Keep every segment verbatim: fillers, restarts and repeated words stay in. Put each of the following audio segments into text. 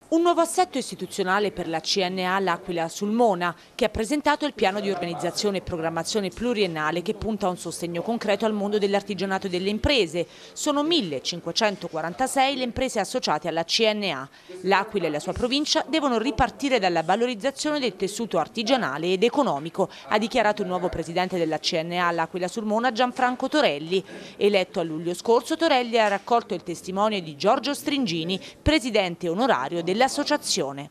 Un nuovo assetto istituzionale per la C N A L'Aquila Sulmona, che ha presentato il piano di organizzazione e programmazione pluriennale che punta a un sostegno concreto al mondo dell'artigianato e delle imprese. Sono millecinquecentoquarantasei le imprese associate alla C N A. L'Aquila e la sua provincia devono ripartire dalla valorizzazione del tessuto artigianale ed economico, ha dichiarato il nuovo presidente della C N A L'Aquila Sulmona, Gianfranco Torelli. Eletto a luglio scorso, Torelli ha raccolto il testimone di Giorgio Stringini, presidente onorario della dell'associazione.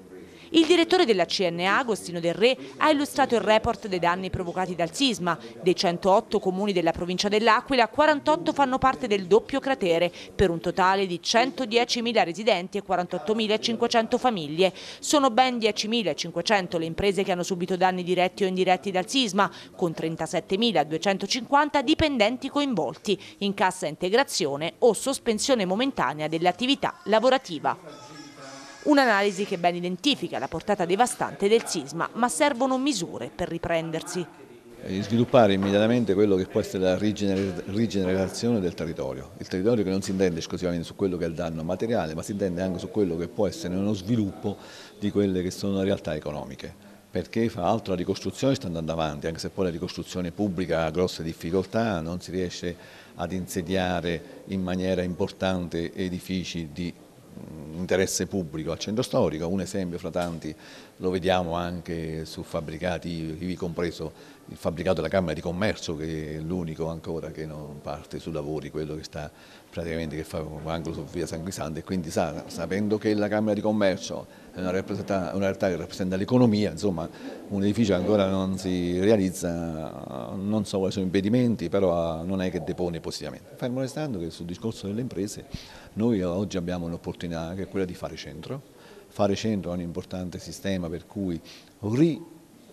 Il direttore della C N A, Agostino Del Re, ha illustrato il report dei danni provocati dal sisma. Dei centootto comuni della provincia dell'Aquila, quarantotto fanno parte del doppio cratere, per un totale di centodiecimila residenti e quarantottomilacinquecento famiglie. Sono ben diecimilacinquecento le imprese che hanno subito danni diretti o indiretti dal sisma, con trentasettemiladuecentocinquanta dipendenti coinvolti in cassa integrazione o sospensione momentanea dell'attività lavorativa. Un'analisi che ben identifica la portata devastante del sisma, ma servono misure per riprendersi. Sviluppare immediatamente quello che può essere la rigenerazione del territorio, il territorio che non si intende esclusivamente su quello che è il danno materiale, ma si intende anche su quello che può essere uno sviluppo di quelle che sono le realtà economiche, perché fra l'altro la ricostruzione sta andando avanti, anche se poi la ricostruzione pubblica ha grosse difficoltà, non si riesce ad insediare in maniera importante edifici di interesse pubblico al centro storico. Un esempio fra tanti lo vediamo anche su fabbricati, ivi compreso il fabbricato della Camera di Commercio, che è l'unico ancora che non parte su lavori, quello che sta praticamente che fa angolo su via San Crisante, e quindi sa, sapendo che la Camera di Commercio è una, una realtà che rappresenta l'economia, insomma un edificio ancora non si realizza, non so quali sono i impedimenti, però non è che depone positivamente. Fermo restando che sul discorso delle imprese noi oggi abbiamo un'opportunità che è quella di fare centro. Fare centro è un importante sistema per cui ri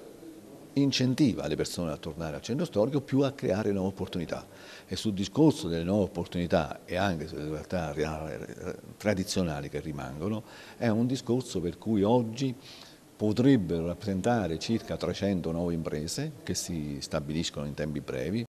incentiva le persone a tornare al centro storico più a creare nuove opportunità, e sul discorso delle nuove opportunità e anche sulle realtà tradizionali che rimangono è un discorso per cui oggi potrebbero rappresentare circa trecento nuove imprese che si stabiliscono in tempi brevi,